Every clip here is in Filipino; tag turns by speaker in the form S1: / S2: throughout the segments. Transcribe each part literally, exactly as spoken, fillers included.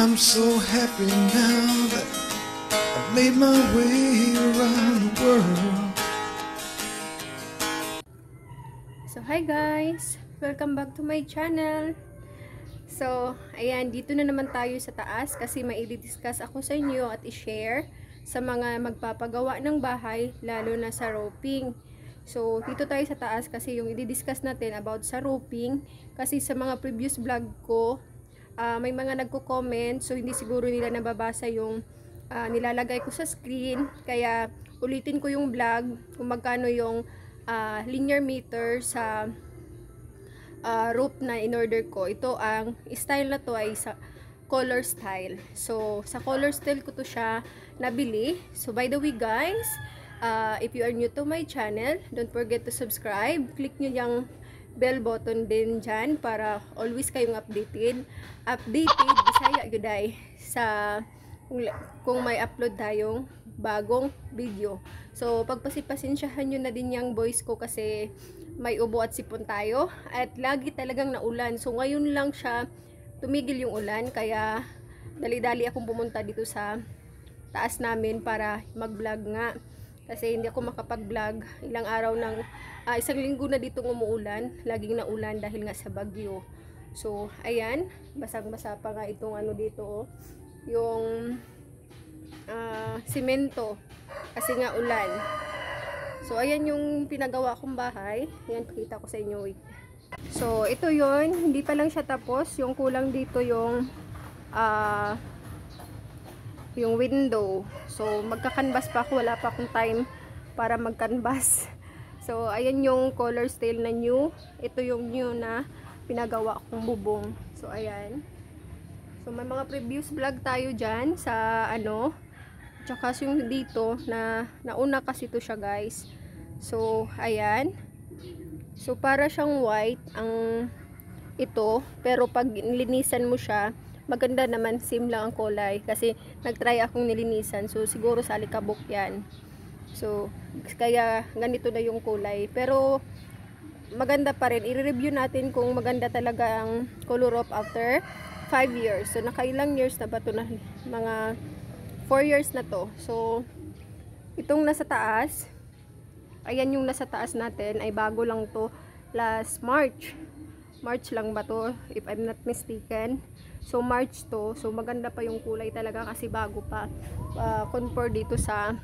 S1: I'm so happy now that I've made my way around the world.
S2: So hi guys, welcome back to my channel. So ayan, dito na naman tayo sa taas kasi may i-discuss ako sa inyo at i-share sa mga magpapagawa ng bahay, lalo na sa roofing. So dito tayo sa taas kasi yung i-discuss natin about sa roofing, kasi sa mga previous vlog ko, uh, may mga nagko-comment, so hindi siguro nila nababasa yung uh, nilalagay ko sa screen, kaya ulitin ko yung vlog kung magkano yung uh, linear meter sa uh, roof na in order ko. Ito, ang style na to ay sa color style. So sa color style ko to siya nabili. So by the way guys, uh, if you are new to my channel, don't forget to subscribe. Click nyo yung bell button din dyan para always kayong updated. Updated, Bisaya Guday, sa kung, kung may upload tayong bagong video. So pagpasipasensyahan nyo na din yung voice ko kasi may ubo at sipon tayo at lagi talagang naulan. So ngayon lang siya tumigil yung ulan, kaya dali-dali akong pumunta dito sa taas namin para mag-vlog nga. Kasi hindi ako makapag-vlog ilang araw ng uh, isang linggo na dito umuulan, laging naulan dahil nga sa bagyo. So ayan, basang-basa pa nga itong ano dito, oh, yung uh, simento kasi nga ulan. So ayan yung pinagawa kong bahay. Yan, pakita ko sa inyo. Wait. So ito yon, hindi pa lang siya tapos. Yung kulang dito yung uh, yung window. So magka-canvas pa ako, wala pa akong time para mag-canvas. So ayan yung color style na new. Ito yung new na pinagawa kong bubong. So ayan. So may mga previous vlog tayo dyan sa ano, tsaka yung dito na nauna kasi to siya guys. So ayan. So para siyang white ang ito, pero pag nilinisan mo siya, maganda naman, same lang ang kulay kasi nagtry akong nilinisan. So siguro sa alikabok yan. So kaya ganito na yung kulay, pero maganda pa rin. I-review natin kung maganda talaga ang color of after five years. So nakailang years na ba to, na mga four years na to. So itong nasa taas, ayan yung nasa taas natin ay bago lang to, last March. March lang ba to if I'm not mistaken. So March to. So maganda pa yung kulay talaga kasi bago pa. Uh, compare dito sa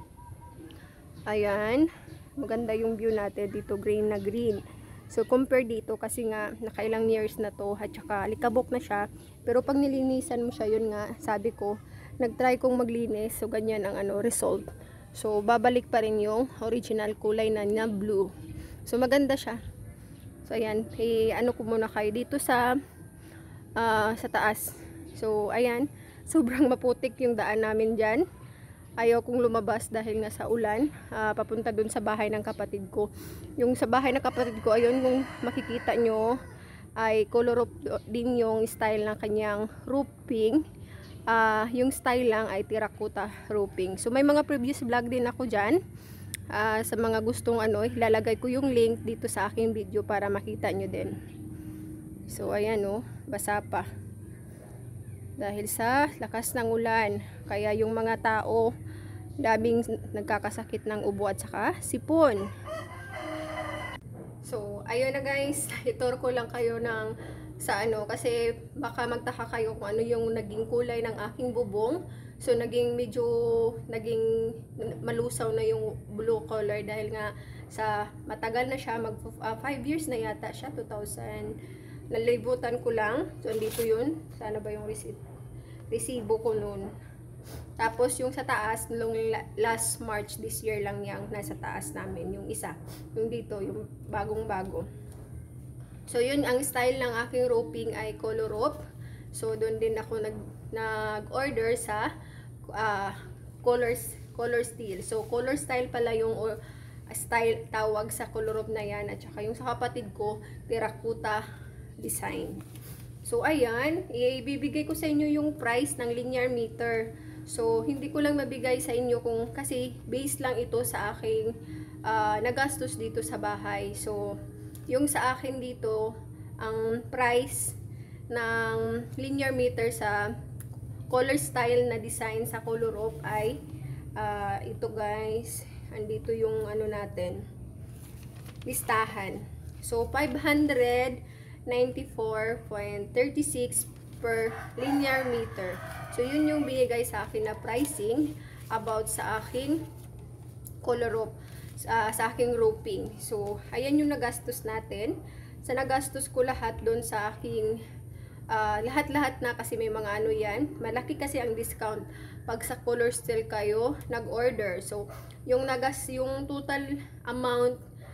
S2: ayan, maganda yung view natin dito, green na green. So compare dito kasi nga nakailang years na to at saka likabok na siya. Pero pag nilinisan mo siya, yun nga sabi ko, nagtry kong maglinis, so ganyan ang ano result. So babalik pa rin yung original kulay na na blue. So maganda siya. So ayan, eh, ano ko muna kayo dito sa uh, sa taas. So ayan, sobrang maputik yung daan namin dyan. Ayaw kong lumabas dahil nga sa ulan, uh, papunta dun sa bahay ng kapatid ko. Yung sa bahay ng kapatid ko, ayun, kung makikita nyo ay color din yung style ng kanyang roofing. Uh, yung style lang ay terracotta roofing. So may mga previous vlog din ako dyan. Uh, sa mga gustong ano, ilalagay ko yung link dito sa aking video para makita nyo din. So ayan, oh, basa pa dahil sa lakas ng ulan. Kaya yung mga tao daming nagkakasakit ng ubo at saka sipon. So ayun na guys, itur ko lang kayo ng sa ano, kasi baka magtaka kayo kung ano yung naging kulay ng aking bubong. So naging medyo naging malusaw na yung blue color dahil nga sa matagal na siya, mag five uh, years na yata siya, two thousand. Nalibutan ko lang. So andito yun, sana ba yung receipt resibo ko noon. Tapos yung sa taas, nung last March this year lang yang nasa taas namin, yung isa. Yung dito, yung bagong bago. So yun, ang style ng aking roofing ay color roof. So doon din ako nag nag-order sa uh, colors color style. So color style pala yung or, uh, style tawag sa color roof na yan, at saka yung sa kapatid ko terracotta design. So ayan, ibibigay ko sa inyo yung price ng linear meter. So hindi ko lang mabigay sa inyo kung kasi base lang ito sa aking uh, nagastos dito sa bahay. So yung sa akin dito, ang price ng linear meter sa color style na design sa color rope ay uh, ito guys. Andito yung ano natin, listahan. So, five hundred ninety-four point three six per linear meter. So, yun yung binigay sa akin na pricing about sa aking color rope, uh, sa aking roping. So, ayan yung nagastos natin. Sa nagastos ko lahat doon sa aking uh, lahat-lahat na kasi may mga ano yan. Malaki kasi ang discount pag sa color steel kayo nag-order. So, yung nagas yung total amount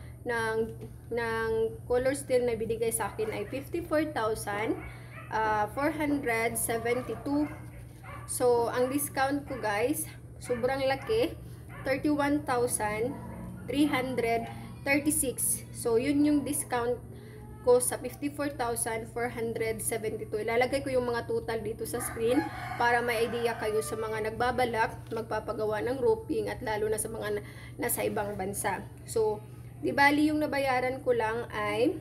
S2: ng ng color steel na binigay sa akin ay fifty-four thousand four hundred seventy-two. So, ang discount ko guys, sobrang laki, thirty-one thousand three hundred thirty-six. So, yun yung discount ko sa fifty-four thousand four hundred seventy-two. Ilalagay ko yung mga total dito sa screen para may idea kayo sa mga nagbabalak, magpapagawa ng roping at lalo na sa mga nasa ibang bansa. So, di bali yung nabayaran ko lang ay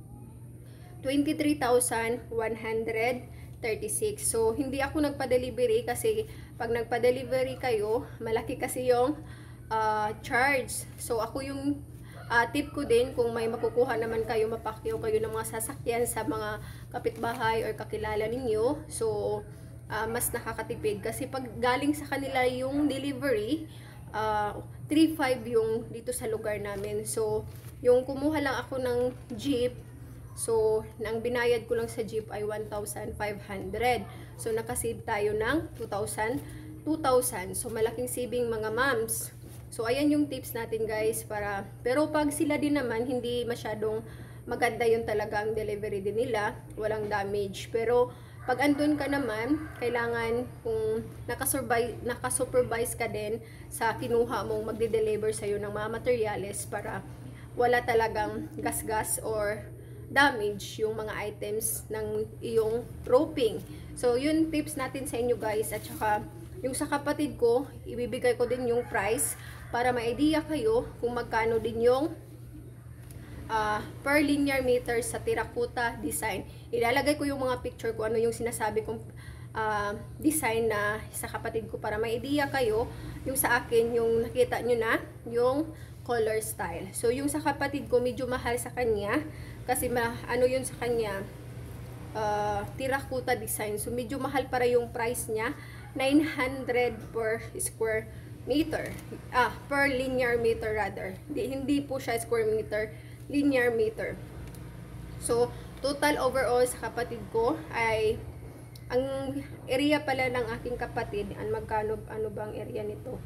S2: twenty-three thousand one hundred thirty-six. So, hindi ako nagpa-delivery kasi pag nagpa-delivery kayo, malaki kasi yung uh, charge. So, ako yung Uh, tip ko din kung may makukuha naman kayo, mapakyaw kayo ng mga sasakyan sa mga kapitbahay or kakilala ninyo. So, uh, mas nakakatipid. Kasi pag galing sa kanila yung delivery, uh, three five yung dito sa lugar namin. So, yung kumuha lang ako ng jeep, so, nang binayad ko lang sa jeep ay one thousand five hundred. So, nakasave tayo ng two thousand. So, malaking saving mga moms. So, ayan yung tips natin guys para, pero pag sila din naman, hindi masyadong maganda yung talaga ang delivery din nila, walang damage. Pero, pag andun ka naman, kailangan kung nakasurvive, nakasupervise ka din sa kinuha mong magde-deliver sa'yo ng mga materyales para wala talagang gasgas or damage yung mga items ng iyong roping. So, yun tips natin sa inyo guys. At saka, yung sa kapatid ko, ibibigay ko din yung price para may idea kayo kung magkano din yung uh, per linear meter sa terracotta design. Ilalagay ko yung mga picture ko, ano yung sinasabi kong uh, design na sa kapatid ko para may idea kayo. Yung sa akin, yung nakita nyo na, yung color style. So, yung sa kapatid ko, medyo mahal sa kanya kasi ma ano yun sa kanya, uh, terracotta design. So, medyo mahal para yung price niya, nine hundred per square meter. Ah, per linear meter rather. Hindi, hindi po siya square meter, linear meter. So, total overall sa kapatid ko ay, ang area pala ng aking kapatid, ang magkano, ano bang area nito?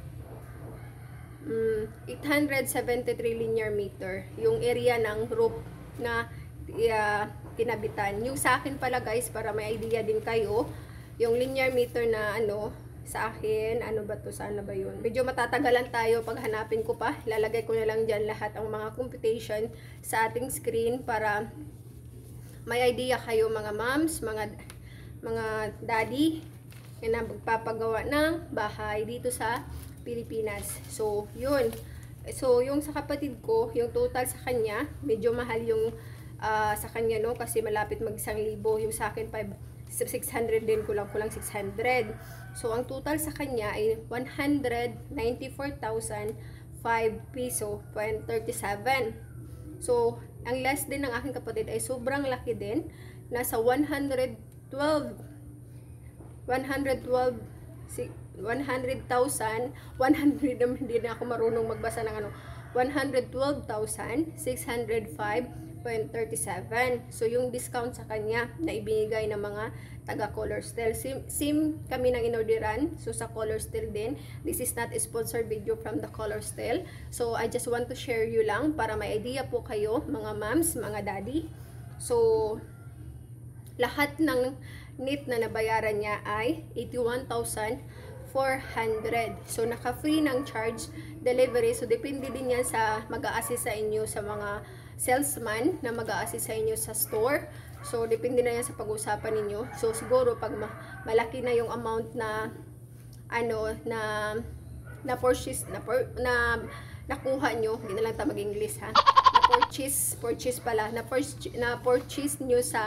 S2: Mm, eight hundred seventy-three linear meter. Yung area ng roof na uh, kinabitan. Yung sa akin pala guys, para may idea din kayo, yung linear meter na ano, sa akin, ano ba to, saan na ba yun? Medyo matatagalan tayo pag hanapin ko pa. Lalagay ko na lang dyan lahat ang mga computation sa ating screen para may idea kayo mga moms, mga, mga daddy na magpapagawa ng bahay dito sa Pilipinas. So, yun. So, yung sa kapatid ko, yung total sa kanya, medyo mahal yung uh, sa kanya, no? Kasi malapit mag isang libo. Yung sa akin, six hundred din, kulang kulang six hundred. So, ang total sa kanya ay one hundred ninety-four thousand five peso point thirty-seven. So, ang less din ng aking kapatid ay sobrang laki din. Nasa one hundred twelve one hundred twelve one hundred thousand one hundred naman, hindi na ako marunong magbasa ng ano, one hundred twelve thousand six hundred five point thirty-seven. So, yung discount sa kanya na ibinigay ng mga taga Color Steel. Same, same kami nang inorderan. So, sa Color Steel din. This is not a sponsored video from the Color Steel. So, I just want to share you lang para may idea po kayo, mga moms, mga daddy. So, lahat ng net na nabayaran niya ay eighty-one thousand four hundred. So, naka-free ng charge delivery. So, depende din yan sa mag-a-assist sa inyo sa mga salesman na mag-a-assist sa inyo sa store. So, depende na yan sa pag-usapan ninyo. So, siguro pag ma malaki na yung amount na ano, na na purchase, na, por, na nakuha nyo, hindi na lang tayo mag-English ha, na purchase, purchase pala, na purchase, na purchase nyo sa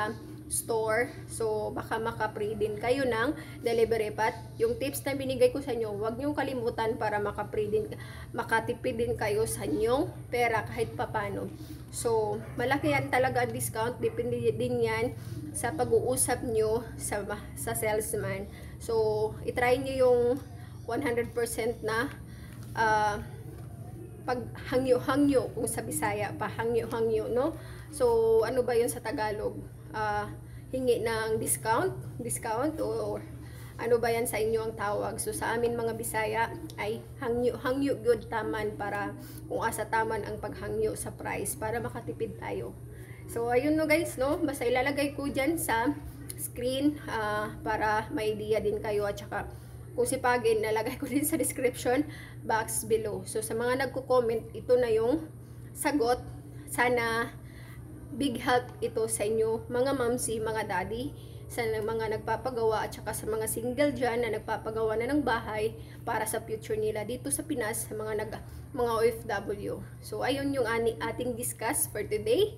S2: store. So, baka maka-free din kayo ng delivery pat. Yung tips na binigay ko sa inyo, huwag niyong kalimutan para maka-free din, makatipid din kayo sa inyong pera kahit papano. So, malaki yan talaga ang discount. Depende din yan sa pag-uusap nyo sa, sa salesman. So, itry nyo yung one hundred percent na uh, paghangyo-hangyo, kung sa Bisaya pa, hangyo-hangyo, no? So, ano ba yun sa Tagalog? Uh, hingi ng discount, discount o ano ba yan sa inyo ang tawag. So sa amin mga Bisaya ay hangyo, hangyo good taman, para kung asa taman ang paghangyo sa price para makatipid tayo. So ayun no guys, no, basta ilalagay ko dyan sa screen uh, para may idea din kayo, at saka kung sipagin nalagay ko din sa description box below. So sa mga nagko-comment, ito na yung sagot. Sana big help ito sa inyo mga mamsi, mga daddy, sa mga nagpapagawa at saka sa mga single dyan na nagpapagawa na ng bahay para sa future nila dito sa Pinas, sa mga nag, mga O F W. So ayun yung ani, ating discuss for today.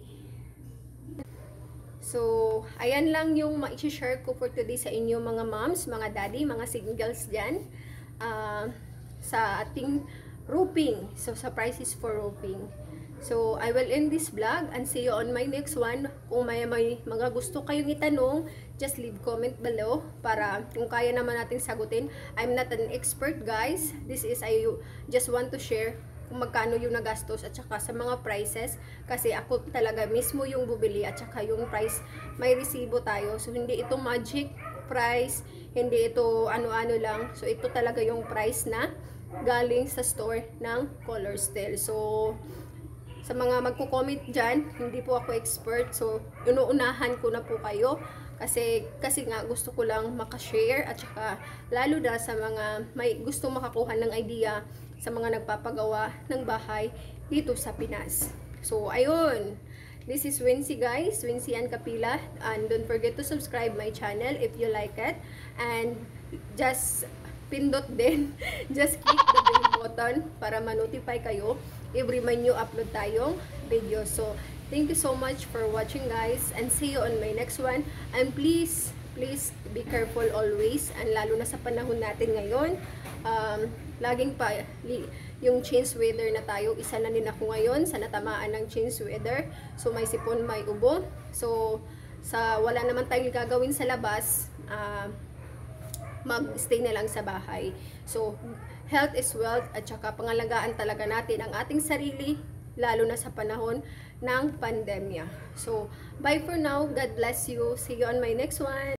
S2: So ayan lang yung ma-share ko for today sa inyo mga moms, mga daddy, mga singles dyan uh, sa ating roofing. So sa prices for roofing. So, I will end this vlog and see you on my next one. Kung may, may mga gusto kayong itanong, just leave comment below para kung kaya naman natin sagutin. I'm not an expert guys. This is, I just want to share kung magkano yung nagastos at saka sa mga prices. Kasi ako talaga mismo yung bubili at saka yung price, may resibo tayo. So, hindi ito magic price, hindi ito ano-ano lang. So, ito talaga yung price na galing sa store ng Colorstel. So, sa mga magko-comment dyan, hindi po ako expert. So, inuunahan ko na po kayo. Kasi, kasi nga gusto ko lang makashare. At saka, lalo na sa mga may gusto makakuha ng idea sa mga nagpapagawa ng bahay dito sa Pinas. So, ayun. This is Wincy guys. Wincy Ann Capila. And don't forget to subscribe my channel if you like it. And just pindot din. Just click the bell button para ma-notify kayo every may new upload tayong video. So, thank you so much for watching guys, and see you on my next one. And please, please be careful always, and lalo na sa panahon natin ngayon, um, laging pa yung change weather na tayo. Isa na din ako ngayon sa natamaan ng change weather. So, may sipon, may ubo. So, sa wala naman tayong gagawin sa labas, uh, mag-stay na lang sa bahay. So, health is wealth, at saka pangalagaan talaga natin ang ating sarili, lalo na sa panahon ng pandemya. So, bye for now. God bless you. See you on my next one.